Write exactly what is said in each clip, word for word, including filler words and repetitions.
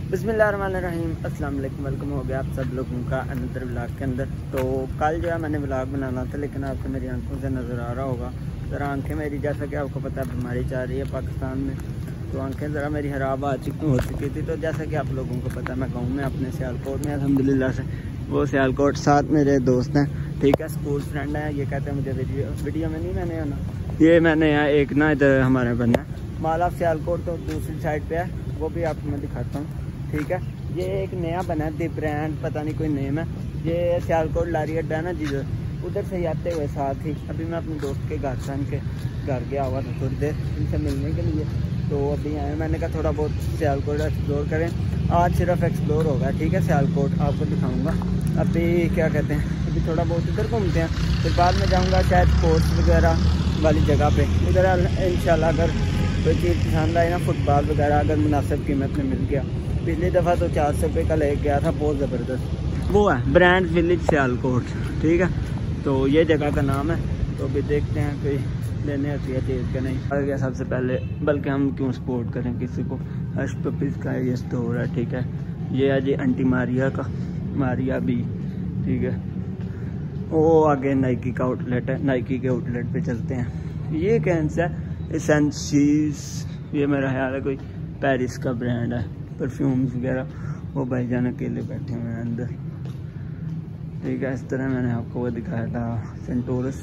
बिस्मिल्लाहिर्रहमानिर्रहीम, अस्सलाम वालेकुम। वेलकम हो गया आप सब लोगों का अनदर व्लॉग के अंदर। तो कल जो है मैंने व्लॉग बनाना था, लेकिन आपको मेरी आंखों से नज़र आ रहा होगा ज़रा आंखें मेरी, जैसा कि आपको पता है बीमारी चल रही है पाकिस्तान में, तो आंखें ज़रा मेरी ख़राब आ चुकी हो चुकी थी। तो जैसा कि आप लोगों को पता है मैं गाँव में अपने सियालकोट में अल्हम्दुलिल्लाह से, वो सियालकोट साथ मेरे दोस्त हैं, ठीक है, स्कूल फ्रेंड हैं। ये कहते हैं मुझे वीडियो वीडियो में नहीं मैंने आना, ये मैंने यहाँ एक ना इधर हमारे बना माला सियालकोट, तो दूसरी साइड पे है, वो भी आपको मैं दिखाता हूँ, ठीक है। ये एक नया बना है दी ब्रांड, पता नहीं कोई नेम है। ये सियालकोट लारी अड्डा है ना जिधर, उधर से ही आते हुए साथ ही अभी मैं अपने दोस्त के घर से उनके घर गया हुआ था थोड़ी देर इनसे मिलने के लिए। तो अभी आए, मैंने कहा थोड़ा बहुत सियालकोट एक्सप्लोर करें। आज सिर्फ एक्सप्लोर होगा, ठीक है, सियालकोट आपको दिखाऊंगा। अभी क्या कहते हैं, अभी थोड़ा बहुत इधर घूमते हैं, फिर बाद में जाऊँगा शायद स्पोर्ट्स वगैरह वाली जगह पे। उधर इंशाल्लाह अगर कोई चीज़ पसंद आई ना, फुटबॉल वगैरह अगर मुनासिब कीमत में मिल गया। पिछली दफ़ा तो चार सौ रुपये का ले गया था, बहुत ज़बरदस्त। वो है ब्रांड विलेज सियालकोट, ठीक है। तो ये जगह का नाम है। तो अभी देखते हैं कोई लेने आती है चीज़ के नहीं आ गया सबसे पहले, बल्कि हम क्यों सपोर्ट करें किसी को। हर्ष पपीज़ का ये स्टोर है, ठीक है। ये है जी आंटी मारिया का, मारिया भी, ठीक है। वो आगे नाइकी का आउटलेट है, नाइकी के आउटलेट पे चलते हैं। ये कैन सा एसेंसीज, ये मेरा ख्याल है कोई पेरिस का ब्रांड है, परफ्यूम्स वगैरह। वो भाईजान अकेले बैठे हुए हैं अंदर, ठीक है। इस तरह मैंने आपको वो दिखाया था सेंटोरस,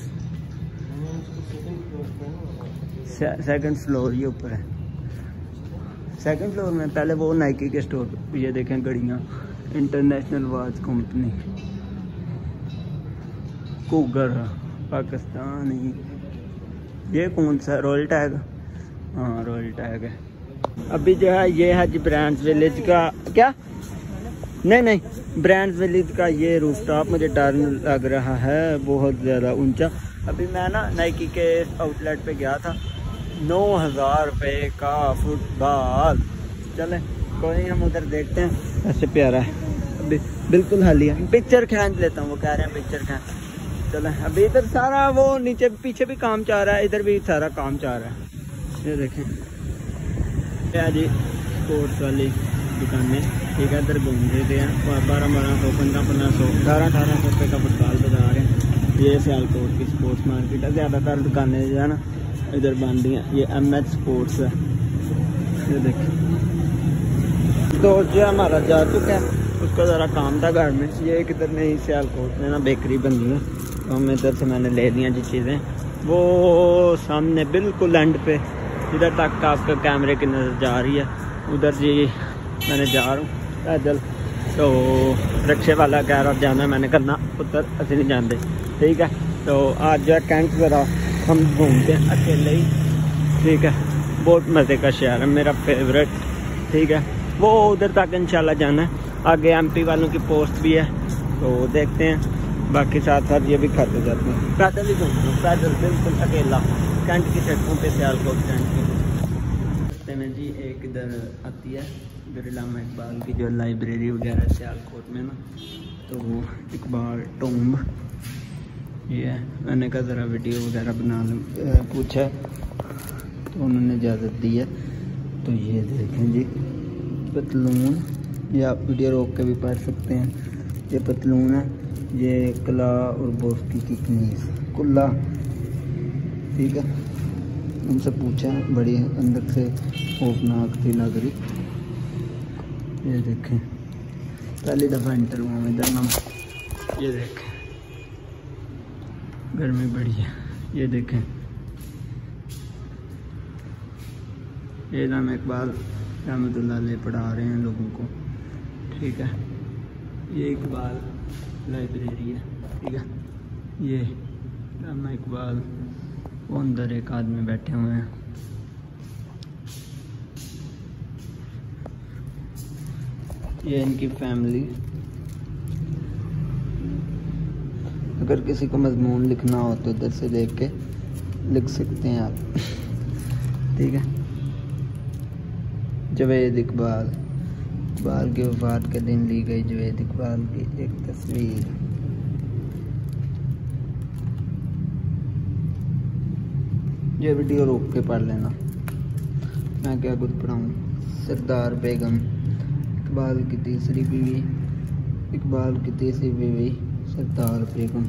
सेकंड फ्लोर, ये ऊपर है सेकंड फ्लोर में। पहले वो नाइकी के स्टोर, ये देखें घड़ियाँ, international watch company, Cougar Pakistani. ये कौन सा रॉयल टैग, हाँ रॉयल टैग है। अभी जो है ये है जी ब्रांड्स विलेज का, क्या नहीं नहीं ब्रांड्स विलेज का ये रूफटॉप मुझे डर लग रहा है, बहुत ज़्यादा ऊंचा। अभी मैं ना नाइकी के आउटलेट पे गया था, नौ हज़ार रुपये का फुटबॉल। चले कोई नहीं, हम उधर देखते हैं, ऐसे प्यारा है। अभी बिल्कुल हालिया पिक्चर खींच लेता हूँ, वो कह रहे हैं पिक्चर खींच। चले अभी इधर सारा वो नीचे पीछे भी काम चल रहा है, इधर भी सारा काम चल रहा है। ये देखें क्या जी स्पोर्ट्स वाली दुकानें, ठीक है। इधर घूम रहे थे बारह बारह सौ पंद्रह पंद्रह सौ अठारह अठारह सौ रुपये का फुटबॉल बता रहे हैं। ये सियालकोट की स्पोर्ट्स मार्केट है, ज़्यादातर दुकानें जो है ना इधर बन रही हैं। ये एम एच स्पोर्ट्स है, ये देखिए। तो जो हमारा जा चुका है, उसका ज़रा काम था घर में। ये किधर नहीं सियालकोट में ना बेकरी बन रही है, तो हम इधर से मैंने ले लिया जी चीज़ें। वो सामने बिल्कुल एंड पे, इधर तक आपका कैमरे की नज़र जा रही है, उधर जी मैंने जा रहा हूँ पैदल। तो रिक्शे वाला कह रहा जाना, मैंने करना उधर असं नहीं जानते, ठीक है। तो आज जो है कैंट ज़रा हम घूमते हैं अकेले ही, ठीक है। बहुत मज़े का शहर है, मेरा फेवरेट, ठीक है। वो उधर तक इंशाल्लाह जाना है, आगे एमपी वालों की पोस्ट भी है, तो देखते हैं। बाकी साथ साथ ये भी खाते जाते हैं, पैदल ही घूमते हैं, पैदल बिल्कुल अकेला कैंट की सड़कों पे, सियालकोट कैंट के रास्ते में जी। एक इधर आती है इधर इलामा इकबाल की जो लाइब्रेरी वगैरह सियालकोट में ना, तो वो इकबाल टोम्ब ये है। मैंने कहा ज़रा वीडियो वगैरह बना लूँ, पूछा तो उन्होंने इजाज़त दी है। तो ये देखें जी पतलून, या आप वीडियो रोक के भी पढ़ सकते हैं। ये पतलून है, ये कला और बोस्की की कमीज़ कुल्ला, ठीक है। उनसे पूछा, बड़ी अंदर से खौफनाक थी लग रही। ये देखें पहली दफ़ा इंटर हुआ में इधर ना, ये देखें गर्मी बड़ी है। ये देखें ये इलामा इकबाल रहमतुल्लाह अलैह पढ़ा रहे हैं लोगों को, ठीक है। ये इकबाल लाइब्रेरी है, ठीक है। ये इलामा इकबाल, वो अंदर एक आदमी बैठे हुए हैं। ये इनकी फैमिली। अगर किसी को मजमून लिखना हो तो इधर से देख के लिख सकते हैं आप, ठीक है। जवेद इकबाल, इकबाल की वफात के दिन ली गई जवेद इकबाल की एक तस्वीर। ये वीडियो रोक के पढ़ लेना, मैं क्या कुछ पढ़ाऊँ। सरदार बेगम, इकबाल की तीसरी बीवी, इकबाल की तीसरी बीवी सरदार बेगम।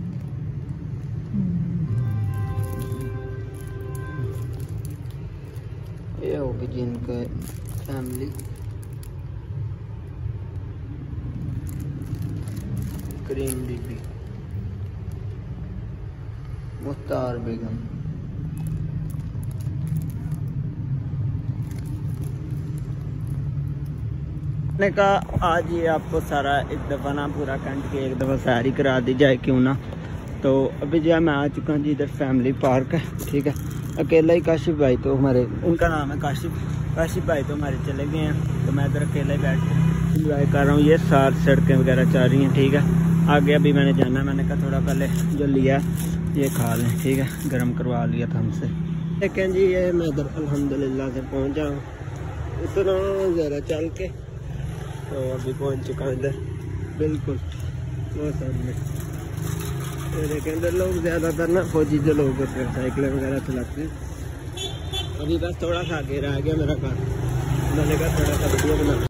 ये होगी जिनका फैमिली। करीम बीबी, मुख्तार बेगम, ने कहा आज ये आपको सारा एक दफ़ा ना पूरा कंट के एक दफ़ा सारी करा दी जाए क्यों ना। तो अभी जो है मैं आ चुका हूँ जी, इधर फैमिली पार्क है, ठीक है। अकेला ही काशिफ भाई तो हमारे, उनका नाम है काशिफ, काशिफ भाई तो हमारे चले गए हैं, तो मैं इधर अकेला ही बैठ कर इंजॉय कर रहा हूँ। ये सात सड़कें वगैरह चल रही हैं, ठीक है। आगे अभी मैंने जाना, मैंने कहा थोड़ा पहले जो लिया ये खा लें, ठीक है, गर्म करवा लिया था हमसे। लेकिन जी ये मैं इधर अल्हम्दुलिल्लाह से पहुँचा हूँ, इतना ज़रा चल के तो अभी पहुँच चुका हूँ इधर बिल्कुल वो सामने। तो देखें इधर लोग ज़्यादातर ना फौजी जो लोग होते हैं साइकिलें वगैरह चलाते हैं। अभी बस थोड़ा सा आगे रह गया मेरा घर, मैंने कहा थोड़ा सा वीडियो बना।